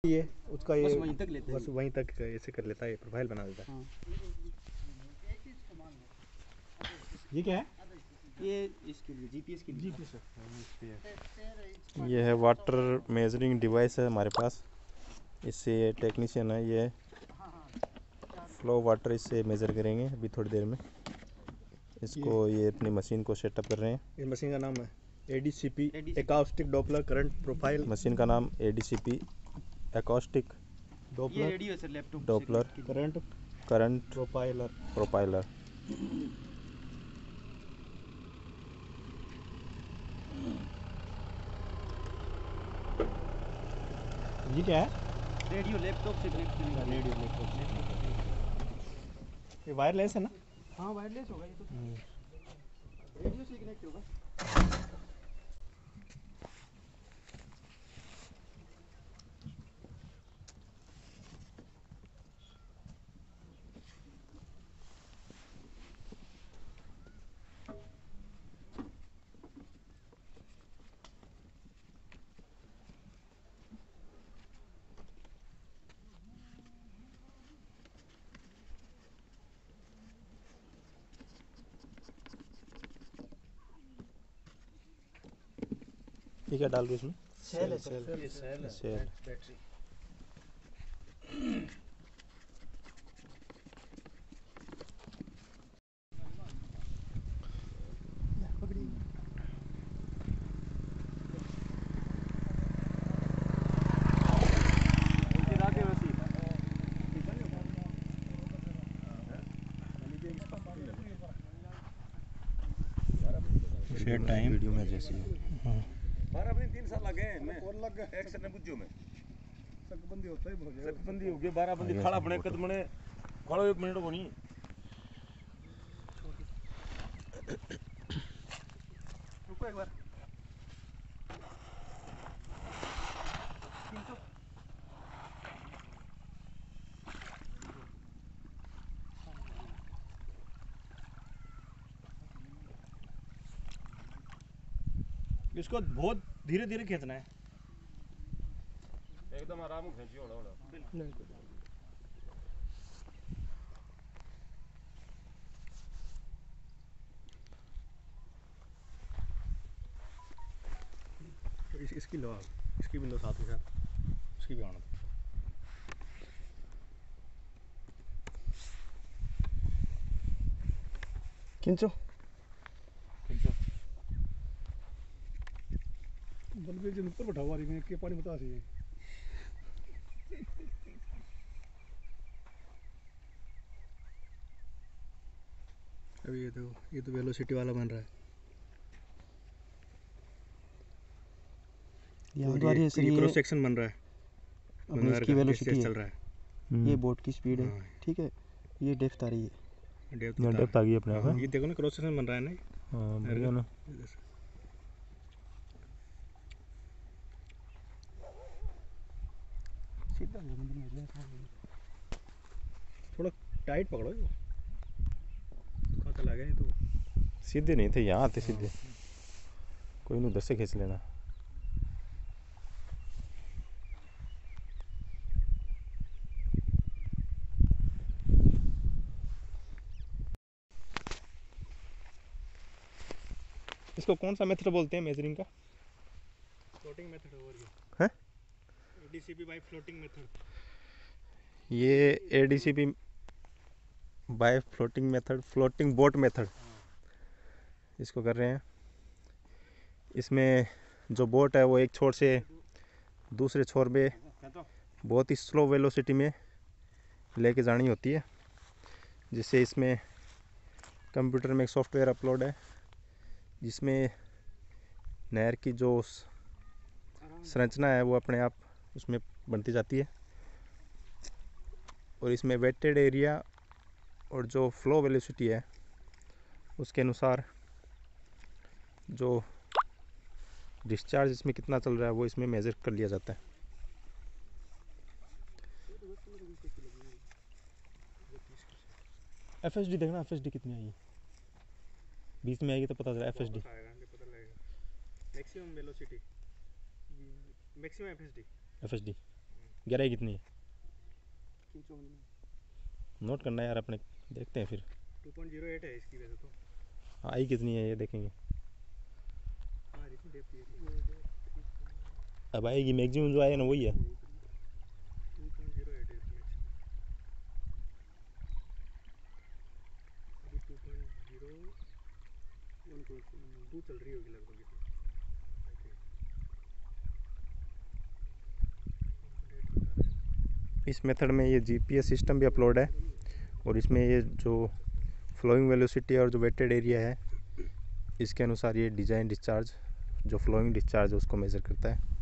ये उसका ये बस वहीं तक लेते हैं, बस वहीं तक ऐसे कर लेता है, ये प्रोफाइल बना देता है। हाँ। ये क्या है? ये इसके लिए जीपीएस के लिए। जीपीएस ये है वाटर मेजरिंग डिवाइस है हमारे पास। इससे ये टेक्नीशियन है, ये फ्लो वाटर इससे मेज़र करेंगे अभी थोड़ी देर में। इसको ये अपनी मशीन को सेटअप कर रहे हैं। इस मशीन का नाम है ADCP acoustic Doppler current profile। Machine का नाम ADCP acoustic ये रेडियो है sir, laptop Doppler current profiler। ये क्या है? रेडियो लैपटॉप से कनेक्ट करेंगे। रेडियो लैपटॉप से। ये वायरलेस है ना? हाँ वायरलेस होगा ये तो, रेडियो से कनेक्ट होगा। ये क्या डाल रहे हो इसमें? सेल है सर, ये सेल है, cell. Battery. Share time video में जैसी है। 12 बजे 3 साल लगे मैं और लग गए एक्शन ने बुझो में सकबंदी होता ही बहुत सकबंदी हो गई 12 बंदी खड़ा बने कदमने खड़ो 1 मिनट को नहीं। रुको एक बार। इसको बहुत धीरे धीरे खींचना है, एकदम आराम से खींचियो ना। इसकी लो, इसकी भी लो साथ में साथ, उसकी भी आना। खींचो बलबीर जी ऊपर बैठा हुआ है कि पानी बता सी है। अभी ये तो वेलोसिटी वाला बन रहा है। ये क्रॉस सेक्शन बन रहा है, अपनी इसकी वेलोसिटी चल रहा है। ये बोट की स्पीड है, ठीक है। ये डेप्थ आ रही है, डेप्थ आ गई अपने आप। ये देखो ना क्रॉस सेक्शन बन रहा है ना। हाँ बढ़िया ना। सीधा थोड़ा टाइट पकड़ो, कहाँ चला गया ये तो। सीधे नहीं थे, यहाँ आते सीधे। कोई नहीं, उधर से खींच लेना। इसको कौन सा मेथड बोलते हैं मेजरिंग का? फ्लोटिंग मेथड है? ADCP by floating method. ये ADCP by floating method, floating boat method इसको कर रहे हैं। इसमें जो बोट है वो एक छोर से दूसरे छोर पे बहुत ही स्लो वेलोसिटी में लेके जानी होती है, जिससे इसमें कंप्यूटर में एक सॉफ्टवेयर अपलोड है जिसमें नहर की जो संरचना है वो अपने आप उसमें बनती जाती है। और इसमें वेटेड एरिया और जो फ्लो वेलोसिटी है उसके अनुसार जो डिस्चार्ज इसमें कितना चल रहा है वो इसमें मेज़र कर लिया जाता है। FSD देखना, FSD कितनी आएगी, 20 में आएगी तो पता चला FSD। Maximum velocity, maximum FSD। गहराई कितनी है? खींचो नोट करना है यार अपने, देखते हैं फिर। 2.08 है इसकी वैसे तो। आई कितनी है ये देखेंगे। हाँ इतनी डेप्थ है। अब आएगी मैक्सिमम जो आया ना वही है। 2.08 है इसकी मैक्सिमम। अभी 2.02 चल रही होगी लगभग इसमें। इस मेथड में ये जीपीएस सिस्टम भी अपलोड है और इसमें ये जो फ्लोइंग वेलोसिटी और जो वेटेड एरिया है इसके अनुसार ये डिज़ाइन डिस्चार्ज जो फ्लोइंग डिस्चार्ज है उसको मेज़र करता है।